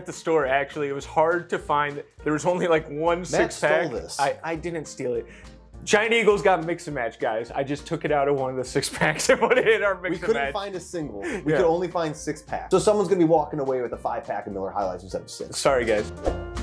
at the store, actually. It was hard to find. There was only like one six-pack. Stole this. I didn't steal it. Giant Eagles got mix and match, guys. I just took it out of one of the six-packs and put it in our mix and match. We couldn't find a single. We could only find 6-packs. So someone's going to be walking away with a 5-pack of Miller High Life instead of 6. Sorry, guys.